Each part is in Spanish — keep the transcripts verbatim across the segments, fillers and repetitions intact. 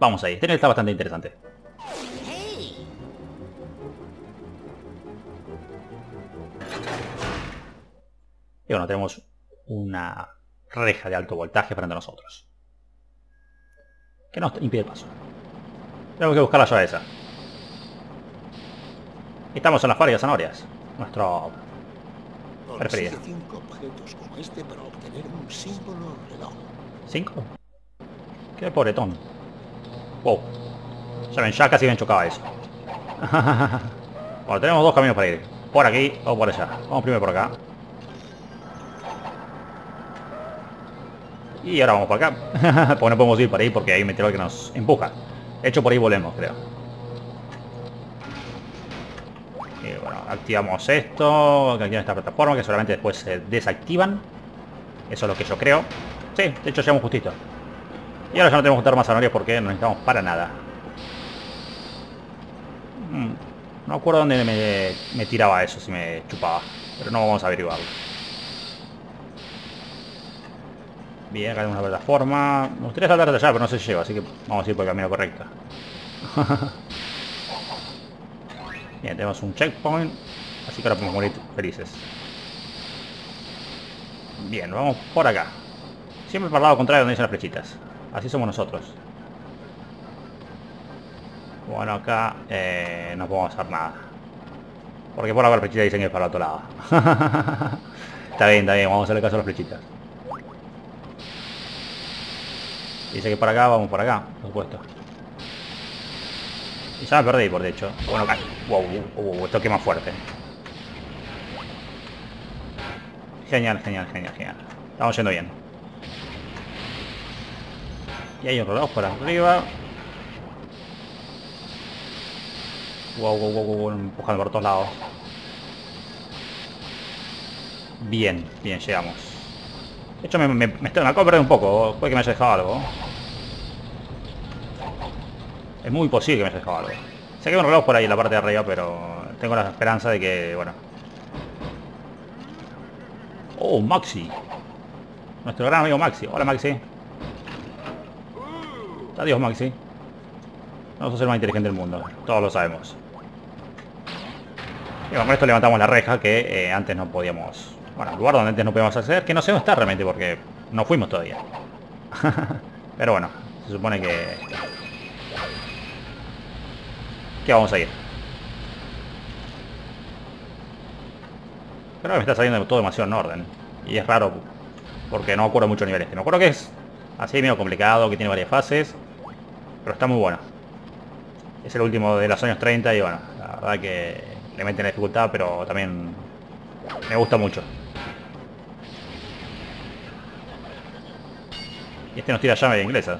Vamos ahí. Este nivel está bastante interesante. Y bueno, tenemos una reja de alto voltaje frente a nosotros, que nos impide el paso. Tenemos que buscar la llave esa. Estamos en las fábricas zanahorias. Nuestro preferido. cinco objetos como este para obtener un símbolo reloj. ¿Cinco? Qué pobretón. Wow. Ya ven, ya casi me chocaba eso. Bueno, tenemos dos caminos para ir. Por aquí o por allá. Vamos primero por acá. Y ahora vamos por acá. Porque no podemos ir por ahí porque hay un meteoro que nos empuja. De hecho, por ahí volvemos, creo. Y bueno, activamos esto. Activamos esta plataforma que solamente después se desactivan. Eso es lo que yo creo. Sí, de hecho llegamos justito. Y ahora ya no tenemos que juntar más zanahorias porque no necesitamos para nada. Mm, no recuerdo dónde me, me tiraba eso, si me chupaba. Pero no vamos a averiguarlo. Bien, acá tenemos una plataforma. Me gustaría saltar hasta allá, pero no sé si llego, así que vamos a ir por el camino correcto. Bien, tenemos un checkpoint. Así que ahora podemos morir felices. Bien, vamos por acá. Siempre para el lado contrario donde dicen las flechitas. Así somos nosotros. Bueno, acá eh, no podemos hacer nada. Porque por acá las flechitas dicen que es para el otro lado. Está bien, está bien, vamos a hacerle caso a las flechitas. Dice que por acá, vamos por acá, por supuesto. Y ya me perdí, por de hecho. Bueno, acá. Wow, wow, wow, esto quema fuerte. Genial, genial, genial, genial. Estamos yendo bien. Y hay un reloj por arriba. Wow, wow, wow, wow, empujando por todos lados. Bien, bien, llegamos. De hecho, me, me, me, me acabo de perder un poco. Puede que me haya dejado algo. Es muy posible que me haya dejado algo. Sé que hay un reloj por ahí en la parte de arriba, pero tengo la esperanza de que, bueno... Oh, Maxi. Nuestro gran amigo Maxi. Hola, Maxi. Adiós, Maxi. No sos el más inteligente del mundo. Todos lo sabemos. Y bueno, con esto levantamos la reja que eh, antes no podíamos... Bueno, el lugar donde antes no podíamos acceder, que no sé dónde está realmente porque no fuimos todavía. Pero bueno, se supone que... que vamos a ir. Creo que me está saliendo todo demasiado en orden. Y es raro porque no me acuerdo mucho niveles. Me acuerdo que es así medio complicado, que tiene varias fases. Pero está muy bueno. Es el último de los años treinta y bueno, la verdad que le meten la dificultad, pero también me gusta mucho. Y este nos tira llaves inglesas.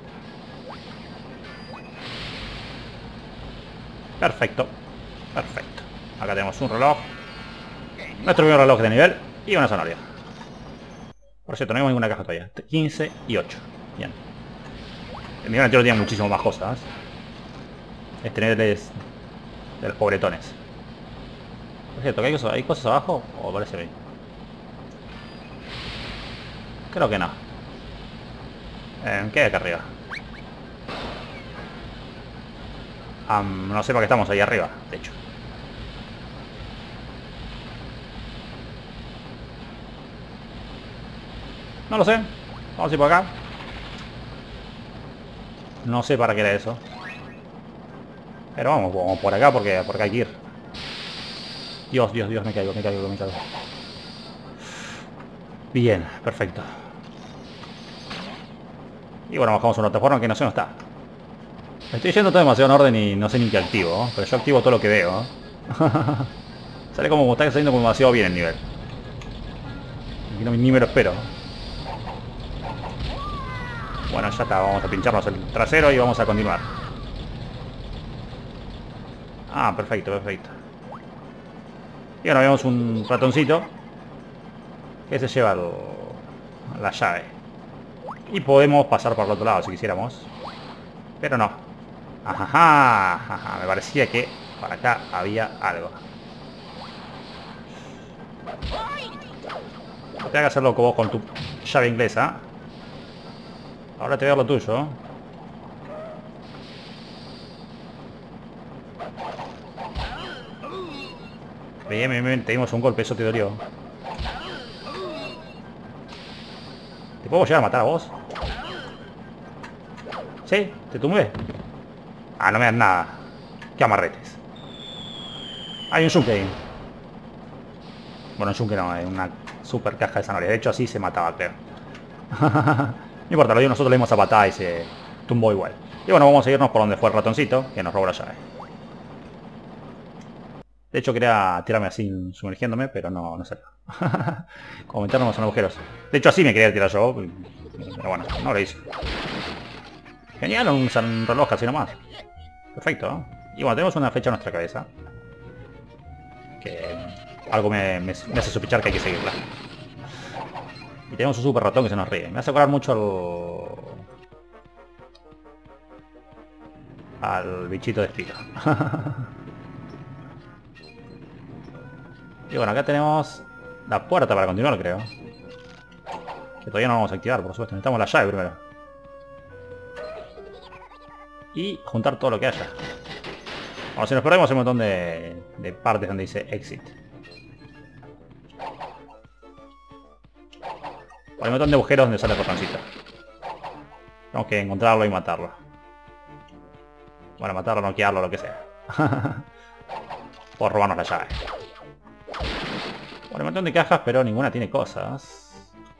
Perfecto. Perfecto. Acá tenemos un reloj. Nuestro primer reloj de nivel y una zanahoria. Por cierto, no tenemos ninguna caja todavía. quince y ocho. Bien. El nivel anterior tiene muchísimo más cosas. Este nivel es de los pobretones. Por cierto, ¿hay cosas, ¿hay cosas abajo? ¿O parece bien? Creo que no. Eh, ¿Qué hay acá arriba? Um, no sé para qué estamos ahí arriba, de hecho. No lo sé. Vamos a ir por acá. No sé para qué era eso. Pero vamos, vamos por acá porque por acá hay que ir. Dios, Dios, Dios, me caigo, me caigo, me caigo. Bien, perfecto. Y bueno, bajamos una plataforma que no sé dónde está. Estoy yendo todo demasiado en orden y no sé ni qué activo, ¿eh? Pero yo activo todo lo que veo, ¿eh? Sale como está saliendo como demasiado bien el nivel. Y no, ni me lo espero. Bueno, ya está, vamos a pincharnos el trasero y vamos a continuar. Ah, perfecto, perfecto. Y ahora vemos un ratoncito que se lleva el, la llave. Y podemos pasar por el otro lado si quisiéramos. Pero no. Ajá, ajá, me parecía que por acá había algo. No te hagas hacer loco vos con tu llave inglesa. Ahora te voy a dar lo tuyo. Bien, bien, bien, te dimos un golpe, eso te dolió. ¿Te puedo llegar a matar a vos? ¿Sí? ¿Te tumbé? Ah, no me das nada. Qué amarretes. Hay un yunque ahí. Bueno, un yunque no, es una super caja de zanahorias. De hecho, así se mataba, creo. No importa, lo digo, nosotros le dimos a patada y se tumbó igual. Y bueno, vamos a irnos por donde fue el ratoncito, que nos robó la llave. De hecho, quería tirarme así, sumergiéndome, pero no, no salió. Como meternos en agujeros. De hecho, así me quería tirar yo. Pero bueno, no lo hice. Genial, un, un reloj así nomás. Perfecto, ¿no? Y bueno, tenemos una fecha en nuestra cabeza. Que algo me, me, me hace sospechar que hay que seguirla. Y tenemos un super ratón que se nos ríe. Me hace acordar mucho al... al bichito de espino. Y bueno, acá tenemos la puerta para continuar, creo. Que todavía no vamos a activar, por supuesto. Necesitamos la llave primero. Y juntar todo lo que haya. Bueno, si nos perdemos hay un montón de, de partes donde dice exit. Hay un montón de agujeros donde sale el ratoncito. Tenemos que encontrarlo y matarlo. Bueno, matarlo, noquearlo, lo que sea. Por robarnos la llave. Bueno, un montón de cajas, pero ninguna tiene cosas.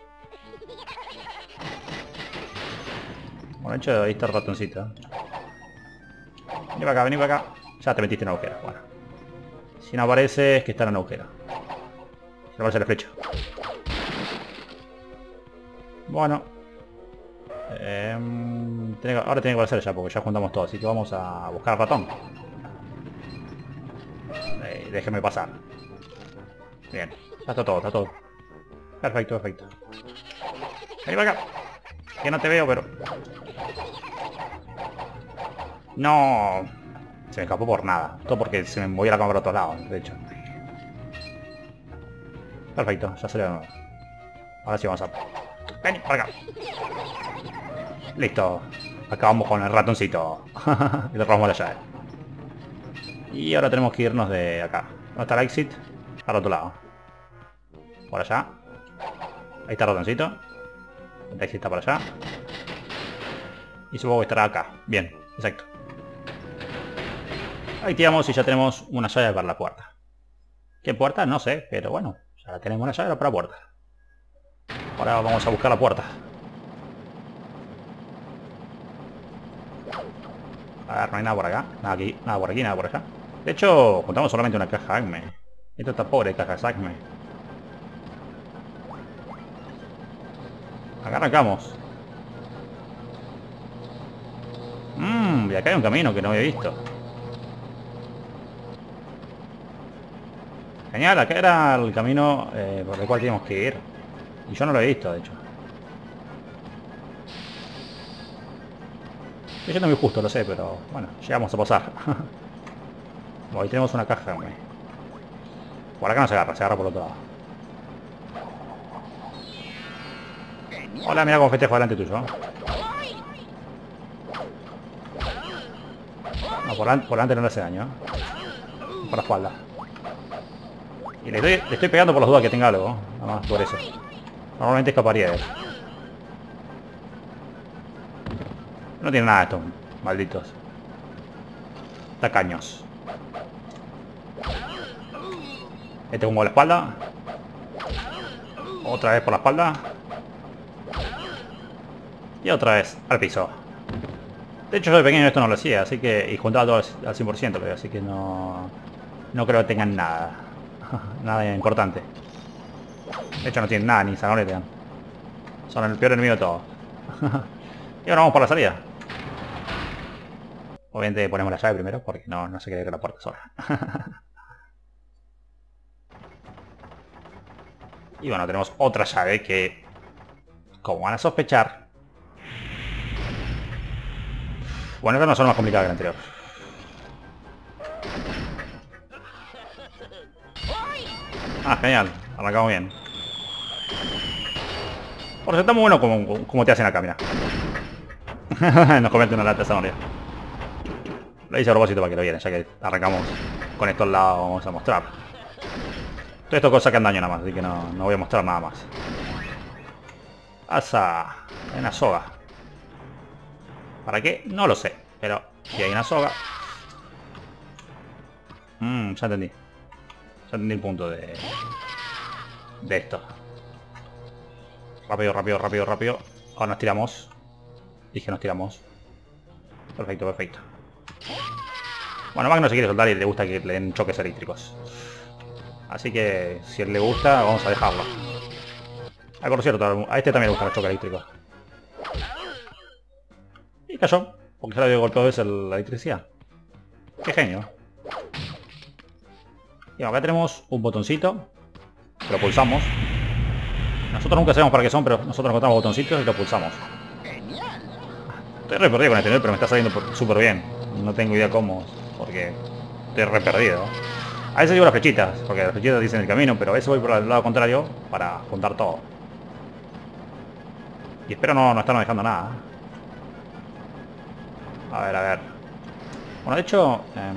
Bueno, de hecho, ahí está el ratoncito. Vení para acá, vení para acá. Ya te metiste en agujero. Bueno. Si no aparece, es que está en un agujero. Si no aparece la flecha. Bueno. Eh, tiene que, ahora tiene que aparecer ya, porque ya juntamos todo. Así que vamos a buscar al ratón. Eh, déjeme pasar. Bien, ya está todo, está todo. Perfecto, perfecto. Vení para acá. Que no te veo, pero... No. Se me escapó por nada. Todo porque se me movió la cámara a otro lado, de hecho. Perfecto, ya salió de nuevo. Ahora sí vamos a... Vení, para acá. Listo. Acabamos con el ratoncito. Y le robamos la llave. Y ahora tenemos que irnos de acá. ¿Dónde está el exit? Al otro lado. Por allá. Ahí está el ratoncito. El exit está por allá. Y supongo que estará acá. Bien, exacto. Activamos y ya tenemos una llave para la puerta. ¿Qué puerta? No sé, pero bueno. Ya tenemos una llave para la puerta. Ahora vamos a buscar la puerta. A ver, no hay nada por acá. Nada aquí, nada por aquí, nada por acá. De hecho, juntamos solamente una caja Acme. Esto está pobre, caja Acme. Acá arrancamos. Mmm, y acá hay un camino que no había visto. Genial, acá era el camino eh, por el cual teníamos que ir. Y yo no lo he visto, de hecho. Estoy yendo muy justo, lo sé, pero bueno, llegamos a pasar. Bueno, ahí tenemos una caja. Hombre. Por acá no se agarra, se agarra por el otro lado. Hola, mira cómo festejo delante tuyo. No, por, por delante no le hace daño. Por la espalda. Y le estoy, le estoy pegando por las dudas que tenga algo. Nada más por eso. Normalmente escaparía de él. No tiene nada de estos malditos tacaños. Este como por la espalda. Otra vez por la espalda. Y otra vez al piso. De hecho yo de pequeño esto no lo hacía, así que... Y juntaba todo al cien por ciento, creo, así que no... No creo que tengan nada. Nada importante. De hecho no tienen nada, ni zanahoria te dan. Son el peor enemigo de todo. Y ahora vamos por la salida. Obviamente ponemos la llave primero, porque no, no se quede con la puerta sola. Y bueno, tenemos otra llave que... Como van a sospechar... Bueno, esta no son más complicada que la anterior. Ah, genial. Arrancamos bien. Por eso está muy bueno como, como te hacen acá, mira. Nos comete una lata de zanahoria. Lo hice a propósito para que lo vieran, ya que arrancamos con esto al lado, vamos a mostrar. Todo esto cosas que han daño nada más, así que no, no voy a mostrar nada más. Asa. Hay una soga. ¿Para qué? No lo sé. Pero si hay una soga. Mmm, ya entendí. Ya entendí el punto de... De esto. Rápido, rápido, rápido, rápido. Ahora nos tiramos. Dije nos tiramos. Perfecto, perfecto. Bueno, Mac no se quiere soltar y le gusta que le den choques eléctricos. Así que si a él le gusta, vamos a dejarlo. Ah, por cierto, a este también le gustan los choques eléctricos. Y cayó, porque ya le había golpeado veces la electricidad. Qué genio. Y acá tenemos un botoncito. Que lo pulsamos. Nosotros nunca sabemos para qué son, pero nosotros encontramos botoncitos y lo pulsamos. Estoy re perdido con este nivel, pero me está saliendo súper bien. No tengo idea cómo, porque estoy re perdido. A veces llevo las flechitas, porque las flechitas dicen el camino, pero a veces voy por el lado contrario para juntar todo. Y espero no, no estarnos dejando nada. A ver, a ver. Bueno, de hecho, eh,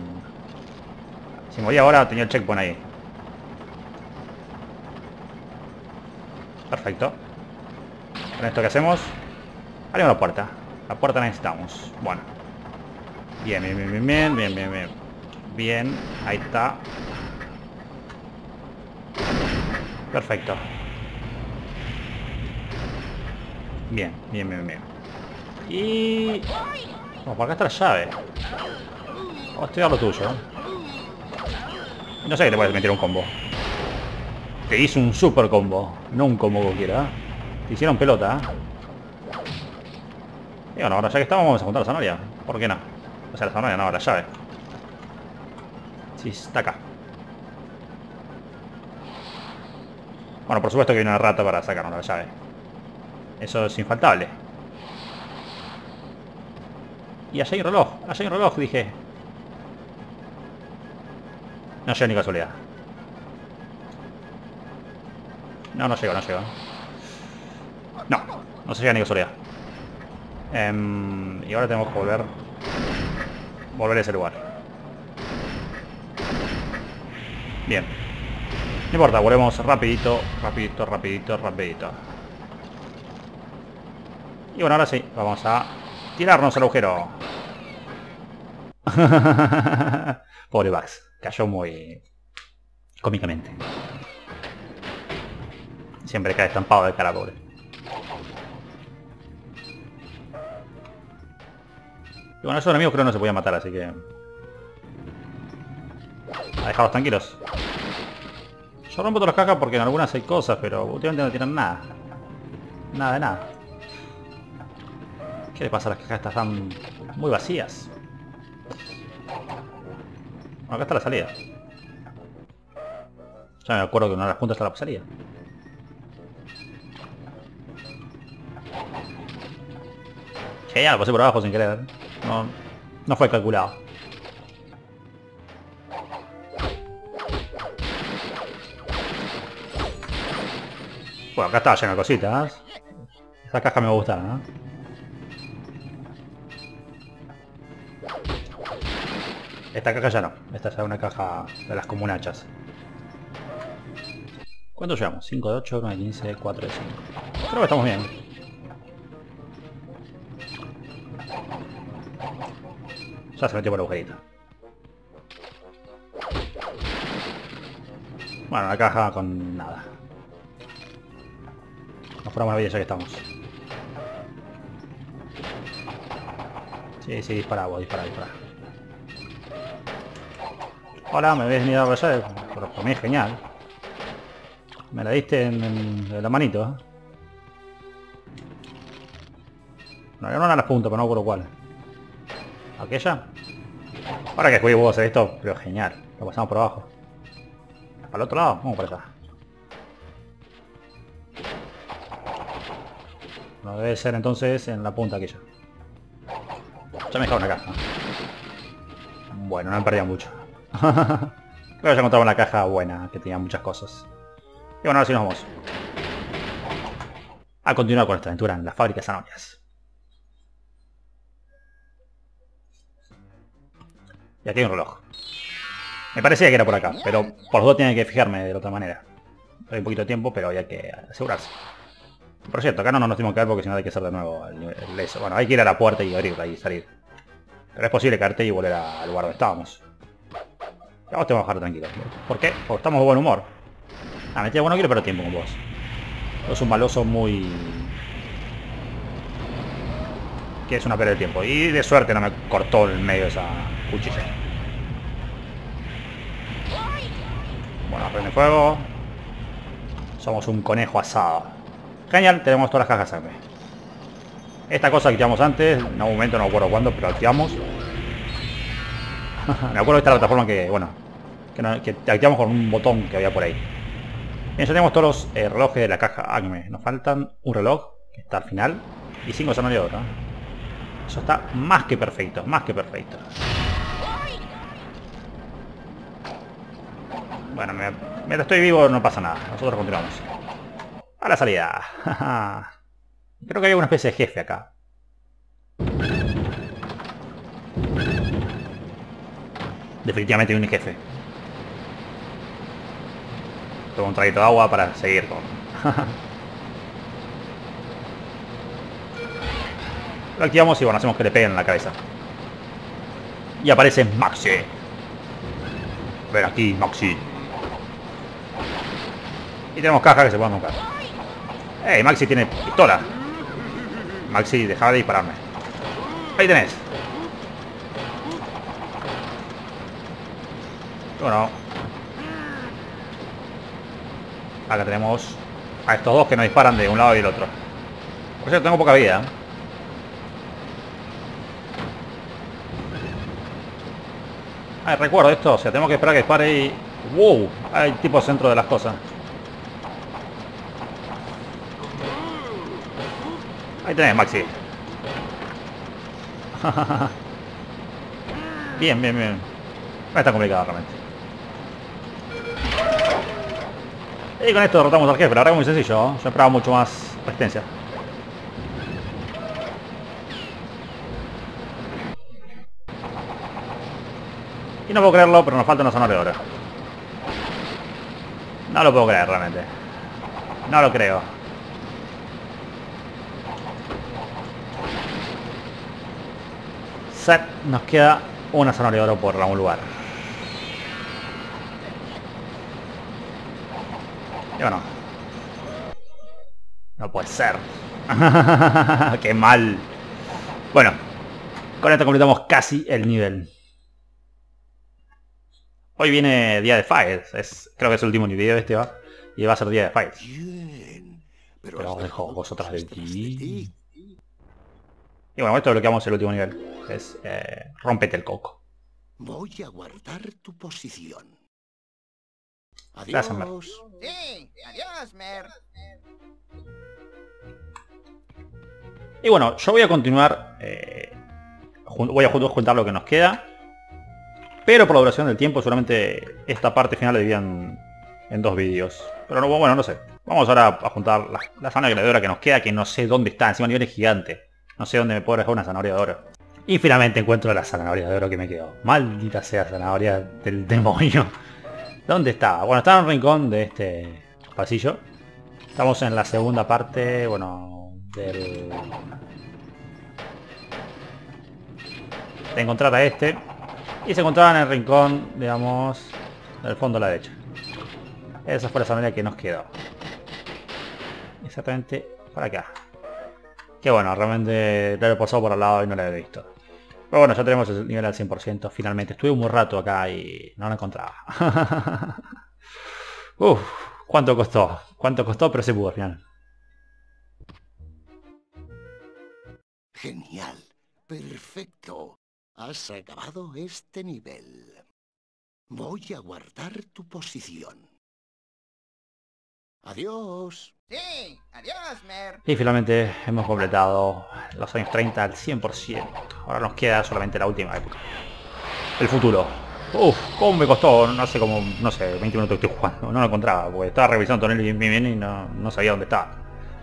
si moría ahora tenía el checkpoint ahí. Perfecto. Con esto que hacemos, abrimos la puerta. La puerta la necesitamos. Bueno. Bien, bien, bien, bien, bien, bien, bien, bien. Bien, ahí está. Perfecto. Bien, bien, bien, bien. Y... Vamos, por acá está la llave. Vamos a estudiar lo tuyo. No sé que te puedes meter un combo. Te hizo un super combo. No un combo cualquiera. Te hicieron pelota. Y bueno, ahora ya que estamos vamos a juntar la zanahoria. ¿Por qué no? O sea, la zanahoria no, la llave. Sí, está acá. Bueno, por supuesto que hay una rata para sacarnos la llave. Eso es infaltable. Y allá hay un reloj. Allá hay un reloj, dije. No llega ni casualidad. No, no llega, no llega. No, no se llega ni casualidad. Um, y ahora tenemos que volver. Volver a ese lugar. Bien. No importa, volvemos rapidito, rapidito, rapidito, rapidito. Y bueno, ahora sí, vamos a tirarnos al agujero. Pobre Bugs, cayó muy cómicamente. Siempre cae estampado de cara, pobre. Y bueno, esos enemigos creo que no se podían matar, así que... A dejarlos tranquilos. Yo rompo todas las cajas porque en algunas hay cosas, pero últimamente no tiran nada. Nada de nada. ¿Qué le pasa a las cajas? Están muy vacías. Bueno, acá está la salida. Ya me acuerdo que en una de las puntas está la salida. Que ya lo pasé por abajo sin querer. No, no fue calculado. Bueno, acá está lleno de cositas. Esa caja me gusta, ¿no? Esta caja ya no. Esta ya es una caja de las comunachas. ¿Cuánto llevamos? cinco de ocho, nueve de quince, cuatro de cinco. Creo que estamos bien. Ya se metió por el agujerito. Bueno, la caja con nada. Nos ponemos la vida ya que estamos. Sí, sí, dispara, vos, dispara, dispara. Hola, me habéis venido a dar la llave. Pero por mí es genial. Me la diste en, en, en la manito, ¿eh? No, era una de las puntas, pero no por lo cual. ¿Aquella? Ahora que jugué vos hacer esto, pero genial. Lo pasamos por abajo. ¿Para el otro lado? Vamos para allá. No debe ser entonces en la punta aquella. Ya me dejaba una caja. Bueno, no me perdía mucho. Creo que ya encontraba una caja buena, que tenía muchas cosas. Y bueno, ahora sí nos vamos a continuar con nuestra aventura en la fábrica de zanahorias. Y aquí hay un reloj. Me parecía que era por acá, pero por los dos tenía que fijarme de otra manera. Hay un poquito de tiempo, pero había que asegurarse. Por cierto, acá no nos tenemos que caer porque si no hay que hacer de nuevo el, el eso. Bueno, hay que ir a la puerta y abrirla y salir. Pero es posible caerte y volver al lugar donde estábamos. Ya vos te vas a bajar tranquilo. ¿Por qué? Porque estamos de buen humor. Ah, mentira, bueno, no quiero perder tiempo con vos. Es un maloso muy... que es una pérdida de tiempo. Y de suerte no me cortó en medio de esa cuchilla. Bueno, prende fuego. Somos un conejo asado. Genial, tenemos todas las cajas de sangre. Esta cosa que activamos antes, en algún momento no me acuerdo cuándo, pero activamos. Me acuerdo de esta plataforma que, bueno, que, no, que activamos con un botón que había por ahí. Bien, ya tenemos todos los eh, relojes de la caja Acme. Nos faltan un reloj, que está al final, y cinco zanahorias de oro. Eso está más que perfecto, más que perfecto. Bueno, me, mientras estoy vivo no pasa nada. Nosotros continuamos. A la salida. Creo que hay una especie de jefe acá. Definitivamente hay un jefe. Tomo un traguito de agua para seguir con... Lo activamos y bueno, hacemos que le peguen en la cabeza. Y aparece Maxi. Ven aquí, Maxi. Y tenemos cajas que se pueden buscar. ¡Ey! Maxi tiene pistola. Maxi, deja de dispararme. Ahí tenés. Bueno. Acá tenemos a estos dos que nos disparan de un lado y del otro. Por cierto, tengo poca vida. Ah, recuerdo esto. O sea, tenemos que esperar a que dispare y... ¡Wow! Hay tipos dentro de las cosas. Ahí tenés, Maxi. Bien, bien, bien. No es tan complicado realmente. Y con esto derrotamos al jefe. La verdad que muy sencillo, ¿eh? Yo esperaba mucho más resistencia. Y no puedo creerlo, pero nos falta una zanahoria ahora. No lo puedo creer realmente. No lo creo. Set, nos queda una zanahoria de oro por algún lugar. Y bueno. No puede ser. Qué mal. Bueno. Con esto completamos casi el nivel. Hoy viene día de Files. Es, creo que es el último video de este, ¿va? Y va a ser día de Files. Bien, pero, Pero os has dejo dejado vosotras de cosas detrás ti. Y bueno, esto bloqueamos el último nivel. Es eh, rómpete el coco. Voy a guardar tu posición. Gracias, Mer. Adiós. Sí, adiós, Mer. Y bueno, yo voy a continuar. Eh, jun- voy a jun- juntar lo que nos queda. Pero por la duración del tiempo, seguramente esta parte final la dividan en dos vídeos. Pero no, bueno, no sé. Vamos ahora a juntar la, la zanahoria de oro que nos queda, que no sé dónde está. Encima el nivel es gigante. No sé dónde me puedo dejar una zanahoria de oro. Y finalmente encuentro la zanahoria de oro que me quedó. Maldita sea zanahoria del demonio. ¿Dónde está? Bueno, está en un rincón de este pasillo. Estamos en la segunda parte, bueno, del... de encontrar a este. Y se encontraba en el rincón, digamos, del fondo a la derecha. Esa fue la zanahoria que nos quedó. Exactamente por acá. Que bueno, realmente lo he pasado por al lado y no lo he visto. Pero bueno, ya tenemos el nivel al cien por ciento. Finalmente, estuve un buen rato acá y no lo encontraba. Uf, ¿cuánto costó? ¿Cuánto costó? Pero se pudo al final. Genial. Perfecto. Has acabado este nivel. Voy a guardar tu posición. Adiós. Sí, adiós, Mer. Y finalmente hemos completado los años treinta al cien por ciento. Ahora nos queda solamente la última época. El futuro. Uf, cómo me costó, no sé, como, no sé, veinte minutos que estoy jugando. No lo encontraba, porque estaba revisando todo bien, bien, bien y no, no sabía dónde estaba.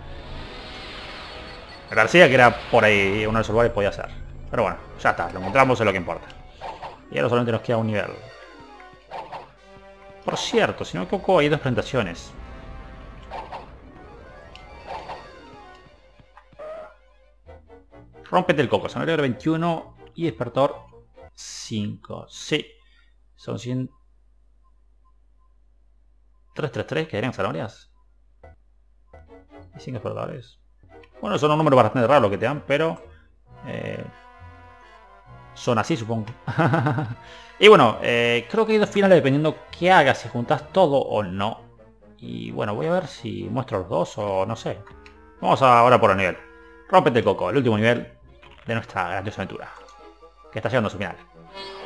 Me parecía que era por ahí, uno de esos lugares podía ser. Pero bueno, ya está, lo encontramos, es lo que importa. Y ahora solamente nos queda un nivel. Por cierto, si no me equivoco, hay dos presentaciones. Rómpete el coco, zanahoria veintiuno y despertador cinco. Sí, son cien... trescientos treinta y tres, ¿quedarían zanahorias? Y cinco despertadores. Bueno, son un número bastante raro lo que te dan, pero... Eh, son así, supongo. Y bueno, eh, creo que hay dos finales dependiendo qué hagas, si juntas todo o no. Y bueno, voy a ver si muestro los dos o no sé. Vamos ahora por el nivel. Rómpete el coco, el último nivel de nuestra grandiosa aventura, que está llegando a su final.